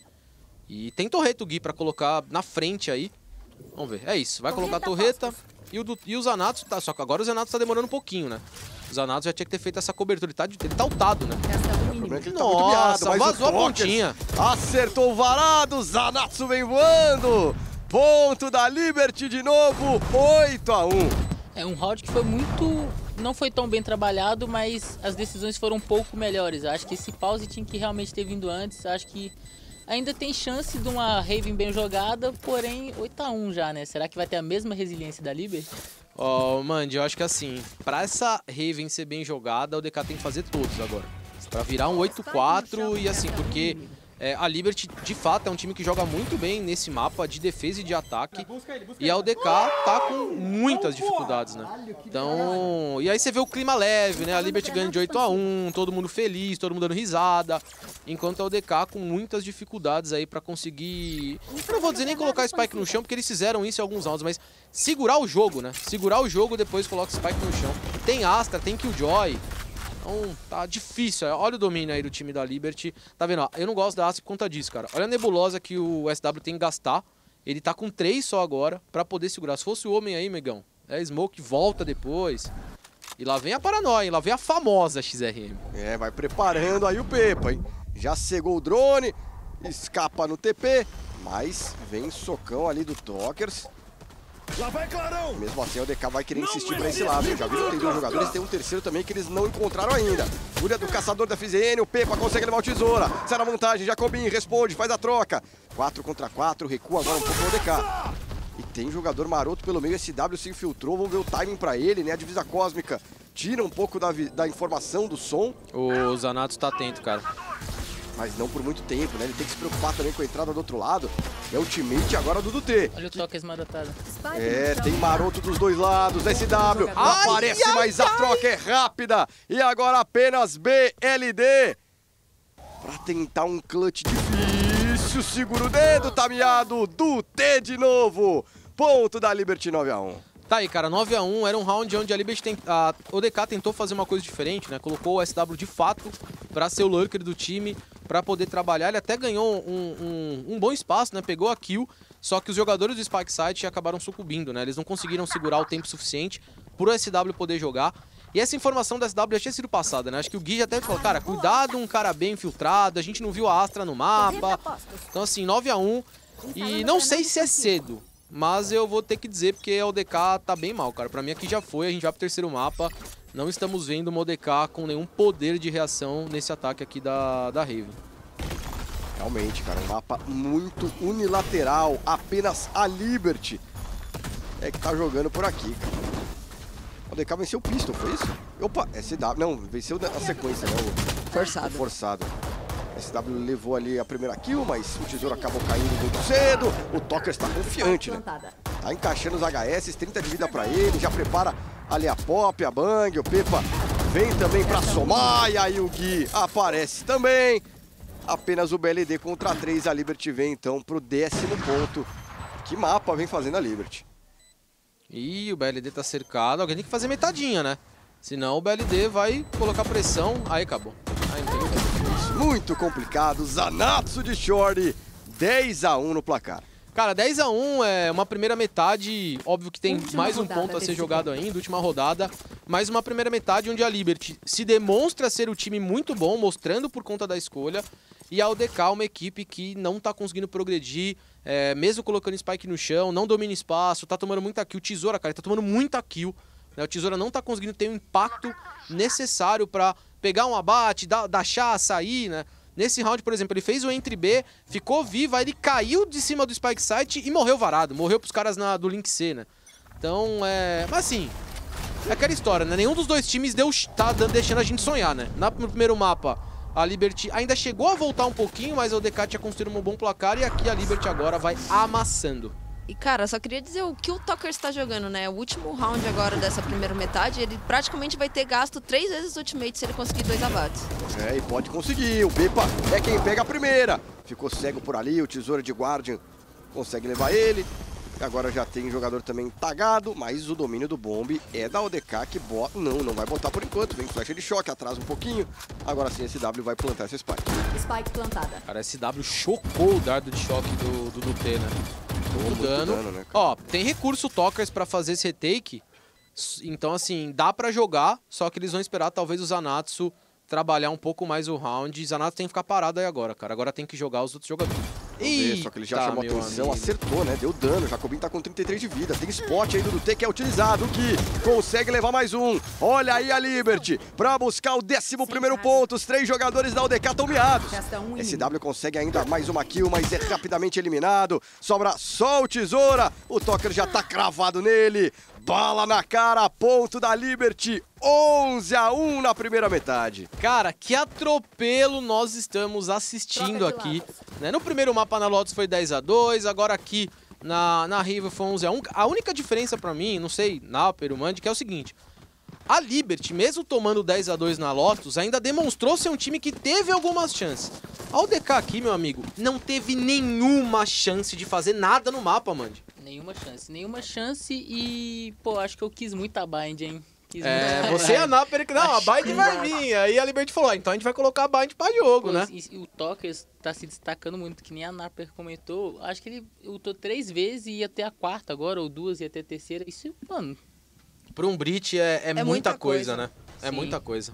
E tem torreta o Gui pra colocar na frente aí. Vamos ver, é isso. Vai colocar a torreta e o, e o Zanatos, tá, só que agora o Zanatos tá demorando um pouquinho, né? O Zanatos já tinha que ter feito essa cobertura, ele tá, ele tá ultado, né? O problema é que ele tá muito miado, Nossa, mas vazou o a pontinha. Acertou o varado, Zanatsu vem voando. Ponto da Liberty de novo, oito a um. É um round que foi muito... Não foi tão bem trabalhado, mas as decisões foram um pouco melhores. Acho que esse pause tinha que realmente ter vindo antes. Acho que ainda tem chance de uma Raven bem jogada, porém oito a um já, né? Será que vai ter a mesma resiliência da Liberty? Ó, oh, Mandy, eu acho que assim, pra essa Raven ser bem jogada, o D K tem que fazer todos agora. Pra virar um oito quatro e assim, porque é, a Liberty, de fato, é um time que joga muito bem nesse mapa de defesa e de ataque. E a O D K tá com muitas dificuldades, né? Então, e aí você vê o clima leve, né? A Liberty ganha de oito a um, todo mundo feliz, todo mundo dando risada. Enquanto a O D K com muitas dificuldades aí pra conseguir... Eu não vou dizer nem colocar Spike no chão, porque eles fizeram isso em alguns rounds, mas segurar o jogo, né? Segurar o jogo, depois coloca Spike no chão. Tem Astra, tem Killjoy. Então, tá difícil. Olha o domínio aí do time da Liberty. Tá vendo? Ó, eu não gosto da Astra por conta disso, cara. Olha a nebulosa que o S W tem que gastar. Ele tá com três só agora pra poder segurar. Se fosse o homem aí, megão, é Smoke, volta depois. E lá vem a paranoia, lá vem a famosa X R M. É, vai preparando aí o Pepa, hein? Já cegou o drone, escapa no T P, mas vem socão ali do Tokers. Lá vai, Clarão! Mesmo assim, o D K vai querer insistir pra esse lado. Já viram que tem dois jogadores, tem um terceiro também que eles não encontraram ainda. Fúria do caçador da F Z N, o Pepa consegue levar o tesoura. Sai na vantagem, Jacobin responde, faz a troca. quatro contra quatro, recua agora um pouco o D K. E tem jogador maroto pelo meio, S W se infiltrou, vamos ver o timing pra ele, né? A divisa cósmica tira um pouco da, da informação do som. O Zanatos tá atento, cara. Mas não por muito tempo, né? Ele tem que se preocupar também com a entrada do outro lado. É o ultimate agora do Dutê. Olha o Tokers marotado. É, tem maroto dos dois lados. S W Ai, aparece, ai, mas a ai. troca é rápida. E agora apenas B L D. Pra tentar um clutch difícil. Segura o dedo, tá miado. Dutê de novo. Ponto da Liberty nove a um. Tá aí, cara, nove a um, era um round onde a Liberty tem, a O D K tentou fazer uma coisa diferente, né? Colocou o S W de fato pra ser o lurker do time, pra poder trabalhar. Ele até ganhou um, um, um bom espaço, né? Pegou a kill, só que os jogadores do Spike Site acabaram sucumbindo, né? Eles não conseguiram segurar o tempo suficiente pro S W poder jogar. E essa informação do S W já tinha sido passada, né? Acho que o Gui já até falou, cara, cuidado, um cara bem infiltrado, a gente não viu a Astra no mapa. Então assim, nove a um, e não sei se é cedo. Mas eu vou ter que dizer porque a O D K tá bem mal, cara. Pra mim aqui já foi, a gente vai pro terceiro mapa. Não estamos vendo uma O D K com nenhum poder de reação nesse ataque aqui da, da Raven. Realmente, cara, um mapa muito unilateral. Apenas a Liberty é que tá jogando por aqui, cara. O O D K venceu o Pistol, foi isso? Opa, S W, não, venceu a sequência, né? O, Forçado. o forçado. S W levou ali a primeira kill, mas o tesouro acabou caindo muito cedo. O Tokers tá confiante, né? Tá encaixando os H S, trinta de vida pra ele, já prepara ali a Pop, a Bang, o Pepa vem também pra somar, e aí o Gui aparece também. Apenas o B L D contra três. A Liberty vem então pro décimo ponto. Que mapa vem fazendo a Liberty? Ih, o B L D tá cercado. Alguém tem que fazer metadinha, né? Senão o B L D vai colocar pressão. Aí acabou. Aí não tem o que fazer. Muito complicado. Zanatsu de Shorty. dez a um no placar. Cara, dez a um é uma primeira metade, óbvio que tem Última mais um rodada ponto a ser desse jogado jogo. ainda, última rodada, mas uma primeira metade onde a Liberty se demonstra ser um time muito bom, mostrando por conta da escolha, e a O D K uma equipe que não tá conseguindo progredir, é, mesmo colocando Spike no chão, não domina espaço, tá tomando muita kill. Tesoura, cara, tá tomando muita kill, né? O Tesoura não tá conseguindo ter o impacto necessário pra pegar um abate, dar, dar chá, sair, né? Nesse round, por exemplo, ele fez o Entre B, ficou vivo, aí ele caiu de cima do Spike Site e morreu varado. Morreu pros caras na, do Link C, né? Então, é... Mas assim, é aquela história, né? Nenhum dos dois times deu, tá deixando a gente sonhar, né? Na, no primeiro mapa, a Liberty ainda chegou a voltar um pouquinho, mas a O D K tinha construído um bom placar e aqui a Liberty agora vai amassando. E, cara, só queria dizer o que o Tucker está jogando, né? O último round agora dessa primeira metade, ele praticamente vai ter gasto três vezes o ultimate se ele conseguir dois abates. É, e pode conseguir. O Bepa é quem pega a primeira. Ficou cego por ali, o Tesoura de Guardian consegue levar ele. E agora já tem jogador também tagado, mas o domínio do bombe é da O D K que bota... Não, não vai botar por enquanto. Vem flecha de choque, atrasa um pouquinho. Agora sim, esse W vai plantar essa Spike. Spike plantada. Cara, esse W chocou o dardo de choque do, do Dupê, né? Muito, muito dano. dano, né, cara? Ó, tem recurso Talkers pra fazer esse retake. Então, assim, dá pra jogar, só que eles vão esperar talvez o Zanatsu trabalhar um pouco mais o round. Zanatsu tem que ficar parado aí agora, cara. Agora tem que jogar os outros jogadores. Ver, só que ele já chamou meu atenção, amigo. acertou, né? Deu dano. Jacobin tá com trinta e três de vida. Tem spot aí do Dutê que é utilizado. O Gui consegue levar mais um. Olha aí a Liberty pra buscar o décimo primeiro ponto. Os três jogadores da O D K estão miados. Resta um S inimigo. W consegue ainda mais uma kill, mas é rapidamente eliminado. Sobra só o Tesoura. O Tucker já tá cravado nele. Bala na cara, ponto da Liberty. onze a um na primeira metade. Cara, que atropelo nós estamos assistindo Troca de aqui. lados. Né? No primeiro mapa na Lotus foi dez a dois, agora aqui na, na River foi onze a um. A única diferença pra mim, não sei, na Perumandi, que é o seguinte. A Liberty, mesmo tomando dez a dois na Lotus, ainda demonstrou ser um time que teve algumas chances. A O D K aqui, meu amigo, não teve nenhuma chance de fazer nada no mapa, Mandy. Nenhuma chance, nenhuma chance e, pô, acho que eu quis muito a Bind, hein? Quis É, muito a você e a Bind. Naper, não, a Acho Bind que vai não. vir. Aí a Liberty falou, ah, então a gente vai colocar a Bind pra jogo, Pô, né? E, e o Tokers tá se destacando muito, que nem a Naper comentou. Acho que ele ultou três vezes e ia ter a quarta agora, ou duas, ia ter a terceira. Isso, mano, Pra um Brit é, é, É muita, muita coisa, coisa. né? É Sim. muita coisa.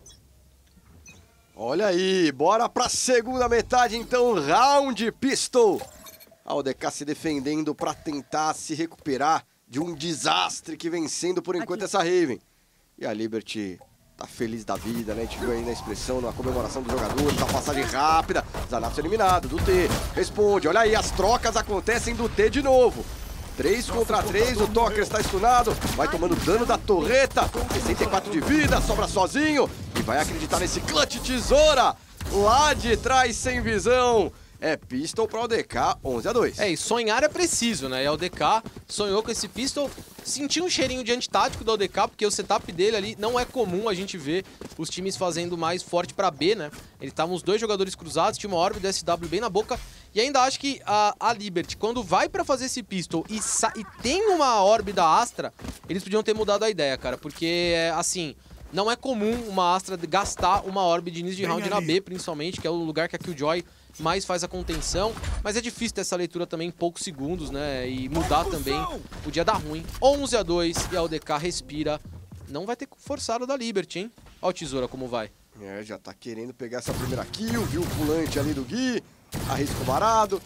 Olha aí, bora pra segunda metade então, round pistol. A O D K se defendendo pra tentar se recuperar de um desastre que vem sendo por enquanto essa Raven. E a Liberty tá feliz da vida, né? A gente viu aí na expressão, na comemoração dos jogadores, a passagem rápida. Zanatsu eliminado, do T responde. Olha aí, as trocas acontecem do T de novo. três contra três, o Tucker está stunado, vai tomando dano da torreta, sessenta e quatro de vida, sobra sozinho e vai acreditar nesse clutch Tesoura, lá de trás sem visão. É pistol para o D K, onze a dois. É, e sonhar é preciso, né? E a O D K sonhou com esse pistol, sentiu um cheirinho de antitático da O D K, porque o setup dele ali não é comum a gente ver os times fazendo mais forte pra B, né? Ele tava uns dois jogadores cruzados, tinha uma orbe do S W bem na boca, e ainda acho que a, a Liberty, quando vai pra fazer esse pistol e, e tem uma orbe da Astra, eles podiam ter mudado a ideia, cara, porque, assim, não é comum uma Astra gastar uma orbe de início de round na B, principalmente, que é o lugar que a Killjoy mais faz a contenção, mas é difícil ter essa leitura também em poucos segundos, né, e mudar também, podia dar ruim. onze a dois e a O D K respira, não vai ter forçado da Liberty, hein? Ó o Tesoura como vai. É, já tá querendo pegar essa primeira kill, viu o pulante ali do Gui, arrisca o varado,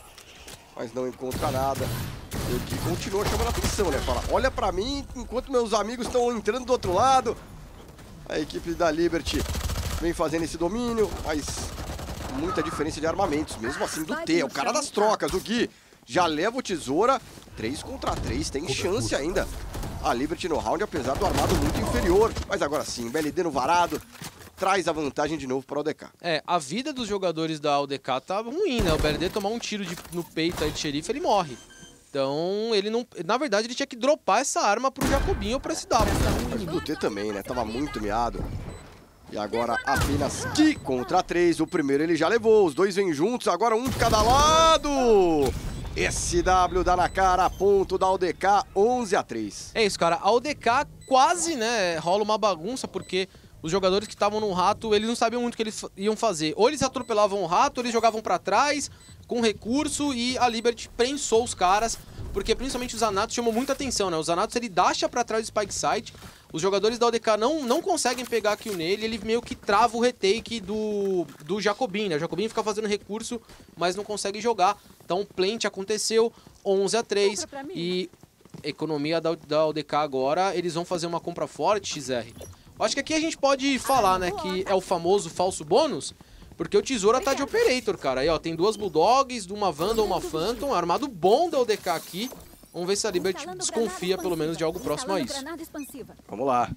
mas não encontra nada. E o Gui continua chamando a atenção, né, fala, olha pra mim enquanto meus amigos estão entrando do outro lado. A equipe da Liberty vem fazendo esse domínio, mas muita diferença de armamentos, mesmo assim do T, é o cara das trocas, o Gui já leva o Tesoura, três contra três, tem chance ainda a Liberty no round, apesar do armado muito inferior, mas agora sim, B L D no varado, traz a vantagem de novo para o O D K. É, a vida dos jogadores da O D K tá ruim, né? O B L D tomar um tiro de, no peito aí de xerife, ele morre. Então, ele não... Na verdade, ele tinha que dropar essa arma pro Jacobinho ou pra S W. Mas o do T também, né? Tava muito miado. E agora apenas Gui contra três. O primeiro ele já levou, os dois vêm juntos, agora um de cada lado. S W dá na cara, ponto da O D K, onze a três. É isso, cara. A O D K quase, né, rola uma bagunça, porque os jogadores que estavam no rato, eles não sabiam muito o que eles iam fazer. Ou eles atropelavam o rato, ou eles jogavam pra trás com recurso e a Liberty prensou os caras, porque principalmente os Zanatos chamam muita atenção, né? Os Zanatos, ele dasha pra trás do Spike Site, os jogadores da O D K não, não conseguem pegar kill nele, ele meio que trava o retake do, do Jacobin, né? O Jacobin fica fazendo recurso, mas não consegue jogar. Então, plant aconteceu, onze a três, e economia da, da O D K agora, eles vão fazer uma compra forte, X R. Acho que aqui a gente pode falar, né, que é o famoso falso bônus, porque o Tesoura tá de Operator, cara. Aí, ó, tem duas Bulldogs, uma Vandal, uma Phantom, armado bom da O D K aqui. Vamos ver se a Liberty desconfia, pelo menos, de algo próximo a isso. Vamos lá.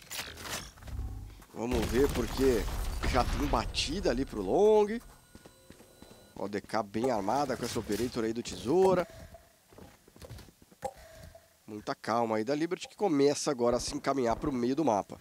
Vamos ver, porque já tem batida ali pro long. O D K bem armada com essa Operator aí do Tesoura. Muita calma aí da Liberty, que começa agora a se encaminhar pro meio do mapa.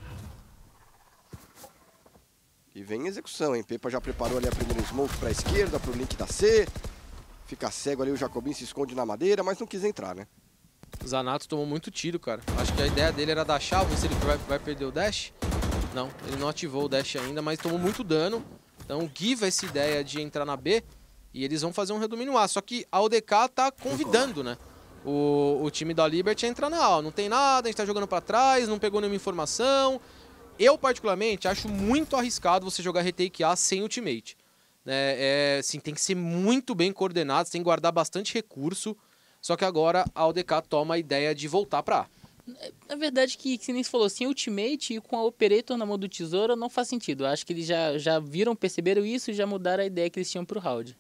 E vem em execução, hein? Pepa já preparou ali a primeira smoke pra esquerda, pro link da C. Fica cego ali, o Jacobin se esconde na madeira, mas não quis entrar, né? O Zanatos tomou muito tiro, cara. Acho que a ideia dele era dashar, ver se ele vai, vai perder o dash. Não, ele não ativou o dash ainda, mas tomou muito dano. Então give essa ideia de entrar na B e eles vão fazer um redomínio A. Só que a O D K tá convidando, né? O, o time da Liberty a entrar na A. Não tem nada, a gente tá jogando pra trás, não pegou nenhuma informação. Eu, particularmente, acho muito arriscado você jogar retake A sem ultimate. É, é, assim, tem que ser muito bem coordenado, tem que guardar bastante recurso. Só que agora a O D K toma a ideia de voltar pra A. Na verdade, que, que nem você falou, sem ultimate e com a Operator na mão do Tesoura não faz sentido. Eu acho que eles já, já viram, perceberam isso e já mudaram a ideia que eles tinham pro round.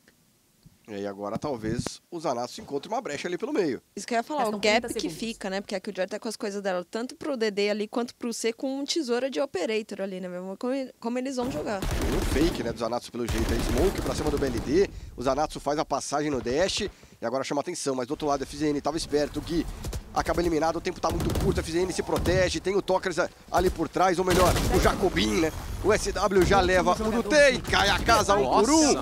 E aí agora talvez o Zanatos encontre uma brecha ali pelo meio. Isso que eu ia falar, o gap que fica, né? Porque a Killjoy tá com as coisas dela, tanto pro D D ali, quanto pro C, com um Tesoura de Operator ali, né? Como, como eles vão jogar. Tem um fake, né, do Zanatos pelo jeito aí. Smoke pra cima do B L D. O Zanatos faz a passagem no dash e agora chama atenção. Mas do outro lado, a F Z N tava esperto. O Gui acaba eliminado, o tempo tá muito curto. A F Z N se protege, tem o Tokers ali por trás, ou melhor, o Jacobin, né? O S W já leva o do T e cai a casa um por um.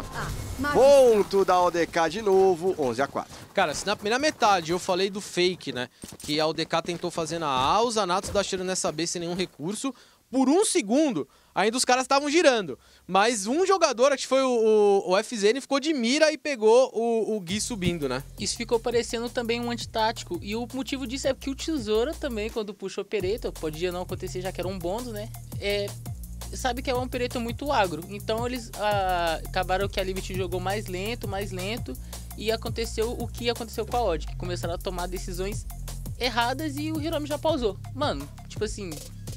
Ponto da O D K de novo, onze a quatro. Cara, se na primeira metade eu falei do fake, né? Que a O D K tentou fazer na A, os Zanatos dashando nessa B sem nenhum recurso. Por um segundo, ainda os caras estavam girando. Mas um jogador, acho que foi o, o, o F Z N, ficou de mira e pegou o, o Gui subindo, né? Isso ficou parecendo também um antitático. E o motivo disso é que o Tesoura também, quando puxa o Operator, podia não acontecer já que era um bônus, né? É... sabe que é um Operator muito agro, então eles ah, acabaram que a Liberty jogou mais lento, mais lento, e aconteceu o que aconteceu com a Odd, que começaram a tomar decisões erradas e o Hiromi já pausou. Mano, tipo assim,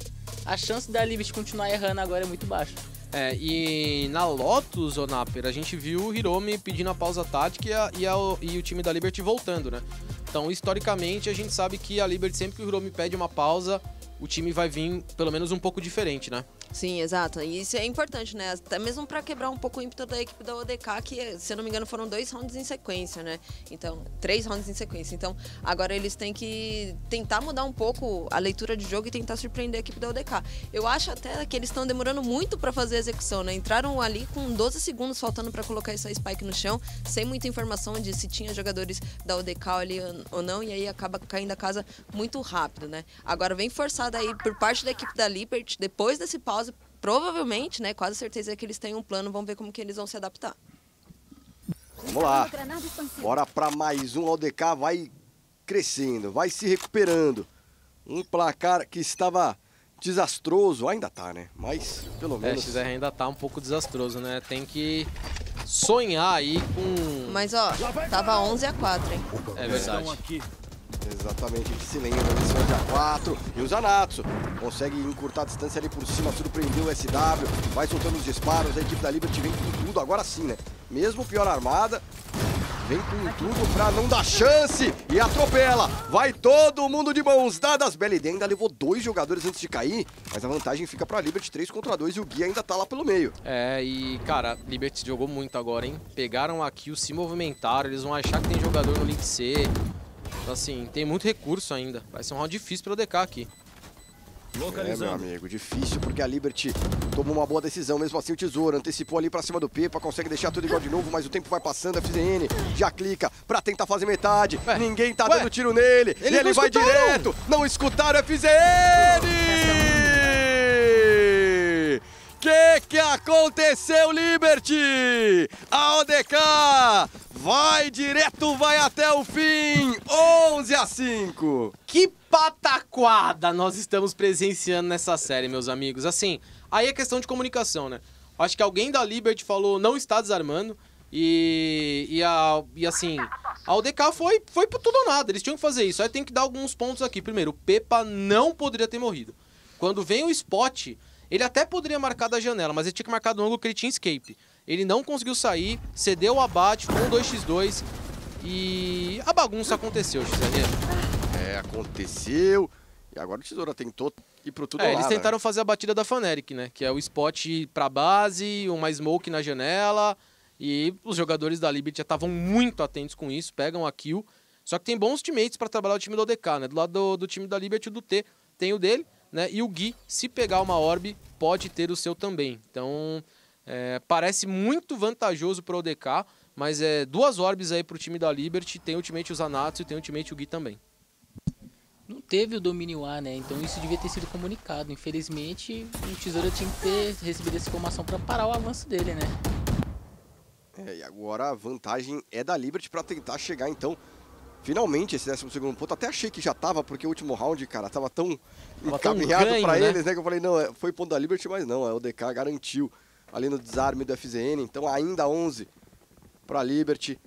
a chance da Liberty continuar errando agora é muito baixa. É, e na Lotus, ô Naper, a gente viu o Hiromi pedindo a pausa tática e, a, e, a, e o time da Liberty voltando, né? Então, historicamente, a gente sabe que a Liberty, sempre que o Hiromi pede uma pausa, o time vai vir pelo menos um pouco diferente, né? Sim, exato. E isso é importante, né? Até mesmo para quebrar um pouco o ímpeto da equipe da O D K, que, se eu não me engano, foram dois rounds em sequência, né? Então, três rounds em sequência. Então, agora eles têm que tentar mudar um pouco a leitura de jogo e tentar surpreender a equipe da O D K. Eu acho até que eles estão demorando muito para fazer a execução, né? Entraram ali com doze segundos faltando para colocar essa spike no chão, sem muita informação de se tinha jogadores da O D K ali ou não, e aí acaba caindo a casa muito rápido, né? Agora vem forçada aí por parte da equipe da Liberty, depois desse pause, provavelmente, né, quase certeza que eles têm um plano, vamos ver como que eles vão se adaptar. Vamos lá, bora para mais um. O D K vai crescendo, vai se recuperando. Um placar que estava desastroso, ainda tá, né, mas pelo menos... É, X R ainda tá um pouco desastroso, né, tem que sonhar aí com... Mas ó, tava onze a quatro, hein. É verdade. Exatamente, que se lembra desse onze a quatro. E o Zanatsu consegue encurtar a distância ali por cima, surpreendeu o S W, vai soltando os disparos, a equipe da Liberty vem com tudo, agora sim, né? Mesmo pior armada, vem com tudo pra não dar chance e atropela. Vai todo mundo de mãos dadas. B L D ainda levou dois jogadores antes de cair, mas a vantagem fica pra Liberty três contra dois e o Gui ainda tá lá pelo meio. É, e cara, Liberty jogou muito agora, hein? Pegaram a kill, se movimentaram, eles vão achar que tem jogador no link C. Então, assim, tem muito recurso ainda. Vai ser um round difícil pro D K aqui. É, meu Localizando. amigo, difícil porque a Liberty tomou uma boa decisão. Mesmo assim, o Tesouro antecipou ali pra cima do Pepa, consegue deixar tudo igual de novo, mas o tempo vai passando. A F Z N já clica pra tentar fazer metade. Ué, Ninguém tá ué, dando tiro nele. E eles ele não vai escutaram. direto. Não escutaram a F Z N! Que que aconteceu, Liberty? A O D K vai direto, vai até o fim. onze a cinco. Que pataquada nós estamos presenciando nessa série, meus amigos. Assim, aí é questão de comunicação, né? Acho que alguém da Liberty falou não está desarmando e, e, a, e assim, a O D K foi, foi por tudo ou nada. Eles tinham que fazer isso. Aí tem que dar alguns pontos aqui. Primeiro, o Pepa não poderia ter morrido. Quando vem o spot, ele até poderia marcar da janela, mas ele tinha que marcar do ângulo que ele tinha escape. Ele não conseguiu sair, cedeu o abate, ficou um dois contra dois e a bagunça aconteceu, Gisele. É, aconteceu. E agora o Tesoura tentou ir pro tudo É, ou eles nada, tentaram fazer a batida da Fnatic, né? Que é o spot pra base, uma smoke na janela. E os jogadores da Liberty já estavam muito atentos com isso, pegam a kill. Só que tem bons teammates pra trabalhar o time do O D K, né? Do lado do, do time da Liberty, o do T tem o dele, né? E o Gui, se pegar uma orb, pode ter o seu também. Então, é, parece muito vantajoso pro O D K, mas é duas orbs aí pro time da Liberty. Tem o teammate o Zanatsu e tem o teammate o Gui também. Não teve o domínio A, né? Então isso devia ter sido comunicado. Infelizmente, o Tesoura tinha que ter recebido essa informação para parar o avanço dele, né? É, e agora a vantagem é da Liberty pra tentar chegar, então, finalmente esse décimo segundo ponto. Até achei que já tava, porque o último round, cara, tava tão Tava tão encaminhado ganho, pra né? eles, né? Que eu falei, não, é- foi ponto da Liberty, mas não, é o D K garantiu ali no desarme do F Z N. Então ainda onze pra Liberty.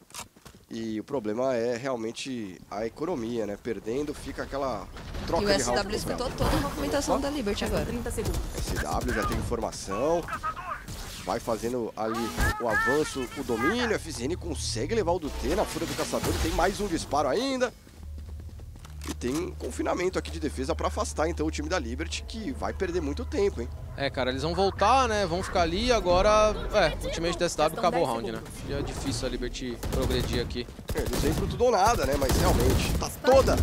E o problema é realmente a economia, né? Perdendo, fica aquela E troca o de S round. W escutou toda a movimentação da Liberty agora. S W já tem informação. Vai fazendo ali o avanço, o domínio. F Z N consegue levar o do T na fúria do caçador. Tem mais um disparo ainda. E tem um confinamento aqui de defesa pra afastar então o time da Liberty, que vai perder muito tempo, hein? É, cara, eles vão voltar, né? Vão ficar ali e agora... É, o time de S W acabou o round, né? E é difícil a Liberty progredir aqui. Eles vêm pro tudo ou nada, né? Mas realmente, tá toda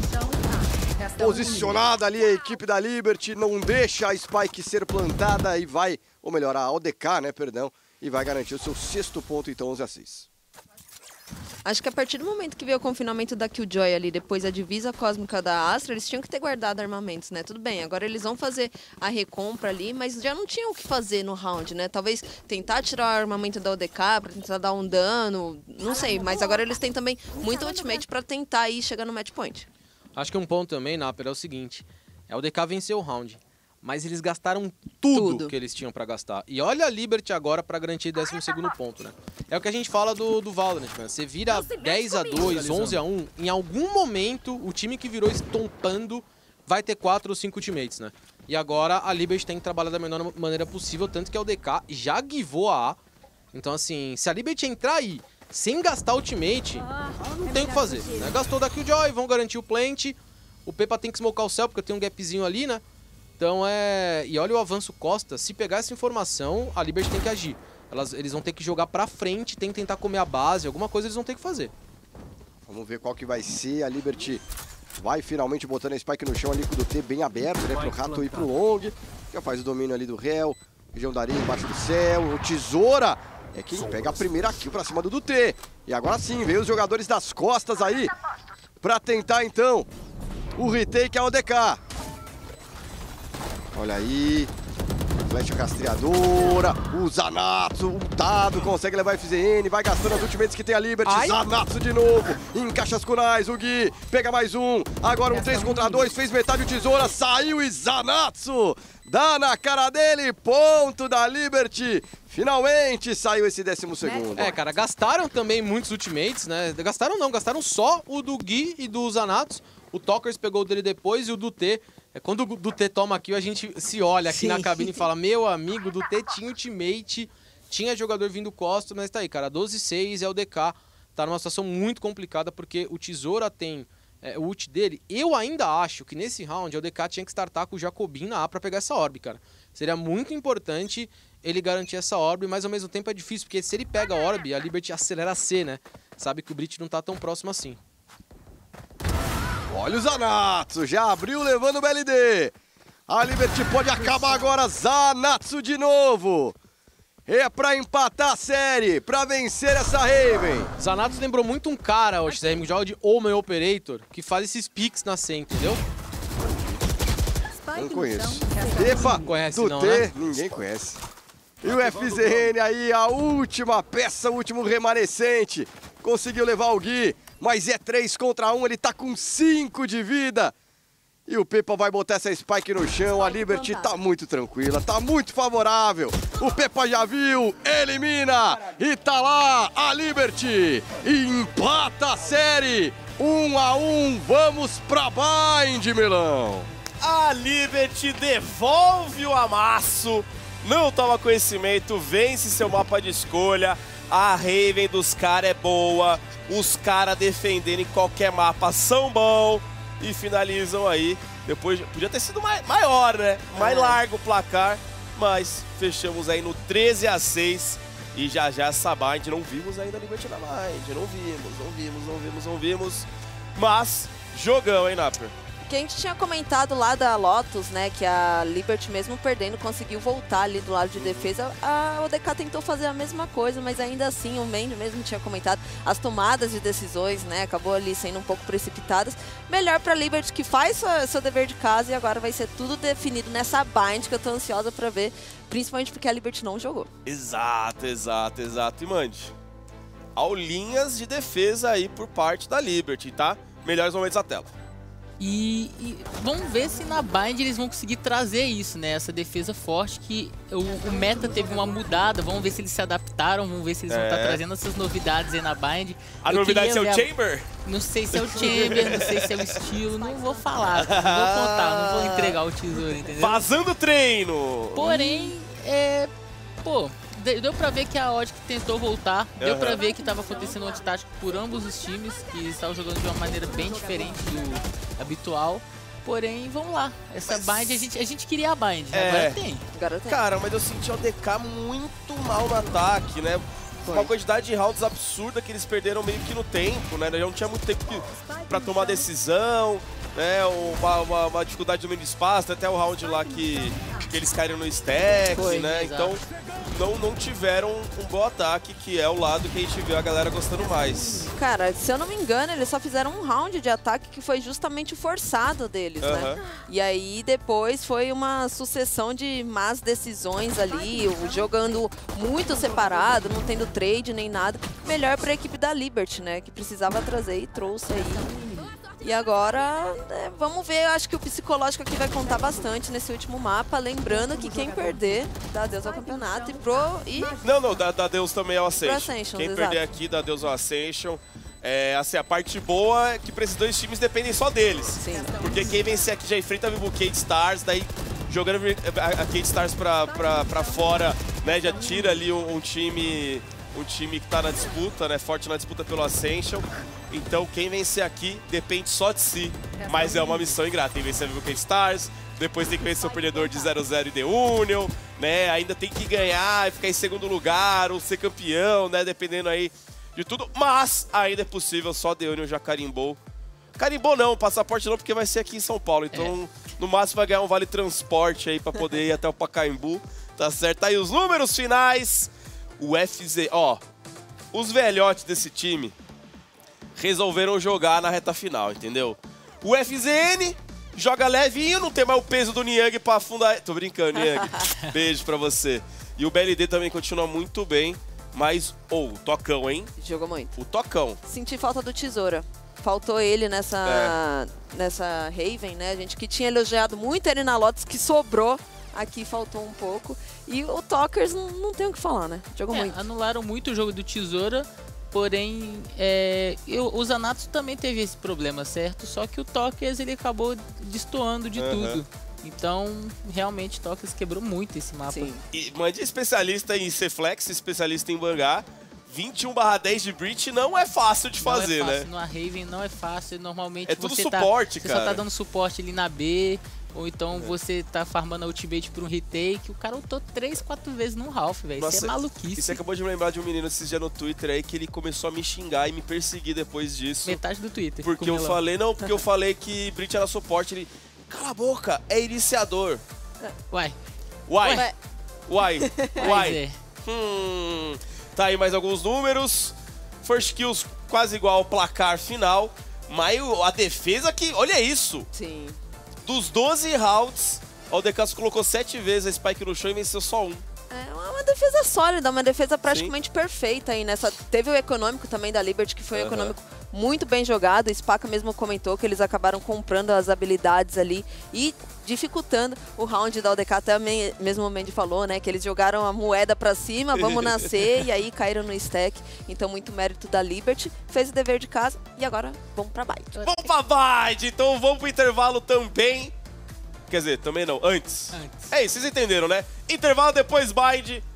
posicionada ali a equipe da Liberty. Não deixa a Spike ser plantada e vai... Ou melhor, a O D K, né? Perdão. E vai garantir o seu sexto ponto, então, onze a seis. Acho que a partir do momento que veio o confinamento da Killjoy ali, depois a divisa cósmica da Astra, eles tinham que ter guardado armamentos, né? Tudo bem, agora eles vão fazer a recompra ali, mas já não tinham o que fazer no round, né? Talvez tentar tirar o armamento da O D K pra tentar dar um dano, não sei. Mas agora eles têm também muito ultimate pra tentar aí chegar no match point. Acho que um ponto também, Naper, é o seguinte. É o D K venceu o round, mas eles gastaram tudo, Tudo. que eles tinham pra gastar. E olha a Liberty agora pra garantir décimo segundo ponto, né? É o que a gente fala do, do Valorant, mano. Você vira dez a dois, onze a um, em algum momento o time que virou estompando vai ter quatro ou cinco teammates, né? E agora a Liberty tem que trabalhar da melhor maneira possível, tanto que a O D K já givou a A. Então assim, se a Liberty entrar aí sem gastar ultimate, não tem o que fazer, né? Gastou da Killjoy, vão garantir o plant. O Pepa tem que smocar o céu, porque tem um gapzinho ali, né? Então é... E olha o avanço Costa. Se pegar essa informação, a Liberty tem que agir. Elas, eles vão ter que jogar pra frente, tem que tentar comer a base, alguma coisa eles vão ter que fazer. Vamos ver qual que vai ser. A Liberty vai finalmente botando a Spike no chão ali com o do T bem aberto, né? Pro Rato e pro Long. Já faz o domínio ali do réu. Região da areia embaixo do céu. O Tesoura é quem pega a primeira kill pra cima do do T. E agora sim, veio os jogadores das costas aí pra tentar então o retake ao O D K. Olha aí, flecha rastreadora, o Zanatsu, o Tado consegue levar a F Z N, vai gastando as ultimates que tem a Liberty. Ai. Zanatsu de novo, encaixa as kunais, o Gui pega mais um, agora um três contra dois, fez metade o Tesoura, saiu e Zanatsu dá na cara dele, ponto da Liberty. Finalmente saiu esse décimo segundo. É, cara, gastaram também muitos ultimates, né? Gastaram não, gastaram só o do Gui e do Zanatsu. O Talkers pegou o dele depois e o do T. É, quando o do T toma kill, a gente se olha aqui Sim. na cabine e fala: meu amigo, do T tinha ultimate, tinha jogador vindo costa, mas tá aí, cara, doze a seis é o D K. Tá numa situação muito complicada porque o Tesoura tem é, o ult dele. Eu ainda acho que nesse round o D K tinha que startar com o Jacobin na A pra pegar essa orb, cara. Seria muito importante ele garantir essa orb, mas ao mesmo tempo é difícil, porque se ele pega a orb, a Liberty acelera a C, né? Sabe que o Brit não tá tão próximo assim. Olha o Zanatsu, já abriu levando o B L D. A Liberty pode acabar agora. Zanatsu de novo. É pra empatar a série, pra vencer essa Raven. Zanatsu lembrou muito um cara, o X R M, que joga de Omen Operator, que faz esses picks na C, entendeu? Não conheço. Epa, Conhece do não, T, né? ninguém conhece. E o F Z N aí, a última peça, o último remanescente. Conseguiu levar o Gui, mas é três contra um, ele tá com cinco de vida. E o Pepa vai botar essa Spike no chão, a Liberty tá muito tranquila, tá muito favorável. O Pepa já viu, elimina e tá lá a Liberty. E empata a série, um a um, vamos pra Bind, Milão. A Liberty devolve o amasso, não toma conhecimento, vence seu mapa de escolha. A Raven dos caras é boa, os caras defendendo em qualquer mapa são bons. E finalizam aí, depois podia ter sido mai, maior, né? Mais é. largo o placar, mas fechamos aí no treze a seis. E já já essa Bind, não vimos ainda a Liberty na Bind, não vimos, não vimos, não vimos, não vimos. Mas, jogão, hein, Naper? Que a gente tinha comentado lá da Lotus, né, que a Liberty mesmo perdendo conseguiu voltar ali do lado de defesa. A O D K tentou fazer a mesma coisa, mas ainda assim o Mandy mesmo tinha comentado as tomadas de decisões, né, acabou ali sendo um pouco precipitadas. Melhor pra Liberty que faz sua, seu dever de casa e agora vai ser tudo definido nessa Bind que eu tô ansiosa pra ver, principalmente porque a Liberty não jogou. Exato, exato, exato. E Mandy, aulinhas de defesa aí por parte da Liberty, tá? Melhores momentos da tela. E, e vamos ver se na Bind eles vão conseguir trazer isso, né? Essa defesa forte que o, o meta teve uma mudada. Vamos ver se eles se adaptaram, vamos ver se eles é. vão estar trazendo essas novidades aí na Bind. A Eu novidade é o Chamber? Não sei se é o Chamber, não sei se é o estilo, não vou falar, não vou contar, não vou entregar o tesouro, entendeu? Vazando treino! Porém, é... pô... Deu pra ver que a Odic tentou voltar, uhum. deu pra ver que tava acontecendo um antitático por ambos os times, que estavam jogando de uma maneira bem diferente do habitual. Porém, vamos lá, essa mas... Bind, a gente, a gente queria a Bind, é. agora tem. Agora tem. Cara, mas eu senti o D K muito mal no ataque, né? Foi. Uma quantidade de rounds absurda que eles perderam meio que no tempo, né? Já não tinha muito tempo pra tomar decisão, né? Uma, uma, uma dificuldade no meio do espaço, até o round lá que, que eles caíram no stack, Foi, né? Exato. Então, não, não tiveram um bom ataque, que é o lado que a gente viu a galera gostando mais. Cara, se eu não me engano, eles só fizeram um round de ataque que foi justamente o forçado deles, uhum. né? E aí, depois, foi uma sucessão de más decisões ali, jogando muito separado, não tendo trade nem nada. Melhor pra equipe da Liberty, né? Que precisava trazer e trouxe aí. E agora, é, vamos ver, eu acho que o psicológico aqui vai contar bastante nesse último mapa. Lembrando que quem perder, dá adeus ao campeonato e pro... E... Não, não, dá, dá adeus também ao Ascension. Ascension quem exato. perder aqui, dá adeus ao Ascension. É, assim, a parte boa é que esses dois times dependem só deles. Sim. Porque quem vencer aqui já enfrenta a Vivo Cade Stars, daí jogando a Cade Stars pra, pra, pra fora, né, já tira ali um, um time... um time que tá na disputa, né, forte na disputa pelo Ascension. Então quem vencer aqui depende só de si, mas é uma missão ingrata. Tem que vencer a Vivo Cade Stars, depois tem que vencer o perdedor de zero zero e The Union, né, ainda tem que ganhar e ficar em segundo lugar ou ser campeão, né, dependendo aí de tudo. Mas ainda é possível, só The Union já carimbou. Carimbou não, passaporte não, porque vai ser aqui em São Paulo, então é. no máximo vai ganhar um vale transporte aí pra poder ir até o Pacaembu, tá certo? Aí os números finais, o F Z, ó, os velhotes desse time resolveram jogar na reta final, entendeu? O F Z N joga levinho, não tem mais o peso do Niang pra afundar... Tô brincando, Niang. Beijo pra você. E o B L D também continua muito bem, mas... Ô, oh, o Tocão, hein? Jogou muito. O Tocão. Senti falta do Tesoura. Faltou ele nessa, é. nessa Raven, né? A gente que tinha elogiado muito ele na Lotus, que sobrou. Aqui faltou um pouco. E o Talkers não, não tem o que falar, né? Jogou é, muito. Anularam muito o jogo do Tesoura. Porém, é, eu, o Zanatsu também teve esse problema, certo? Só que o Talkers ele acabou destoando de uhum. tudo. Então, realmente, o Talkers quebrou muito esse mapa. Sim. E Mandy é especialista em C-Flex, especialista em Bangá. vinte e um barra dez de Breach não é fácil de fazer, não é fácil, né? No Raven não é fácil. Normalmente é tudo você, suporte, tá, cara. você só tá dando suporte ali na B. Ou então é. você tá farmando a ultimate por um retake. O cara ultou três, quatro vezes num Ralph, velho. Isso é maluquice. Isso acabou de me lembrar de um menino esses dias no Twitter aí que ele começou a me xingar e me perseguir depois disso. Metade do Twitter. Porque eu falei, não, porque eu falei que Breach era suporte. Ele, Cala a boca, é iniciador. Uai. Uai, Ué, uai, Mas uai. é. Hum, tá aí mais alguns números. First kills quase igual ao placar final. Mas o- a defesa que... Olha isso. sim. Dos doze rounds, o Decasso colocou sete vezes a Spike no chão e venceu só um. É uma uma defesa sólida, uma defesa praticamente perfeita aí nessa. Teve o econômico também da Liberty, que foi um Aham. econômico muito bem jogado. O Spaca mesmo comentou que eles acabaram comprando as habilidades ali e dificultando o round da O D K. Até me- mesmo o Mendy falou, né? Que eles jogaram a moeda pra cima, vamos nascer, e aí caíram no stack. Então, muito mérito da Liberty. Fez o dever de casa e agora vamos pra Byte. Vamos pra Byte, então vamos pro intervalo também. Quer dizer, também não, antes. Antes. É isso, vocês entenderam, né? Intervalo, depois Byte.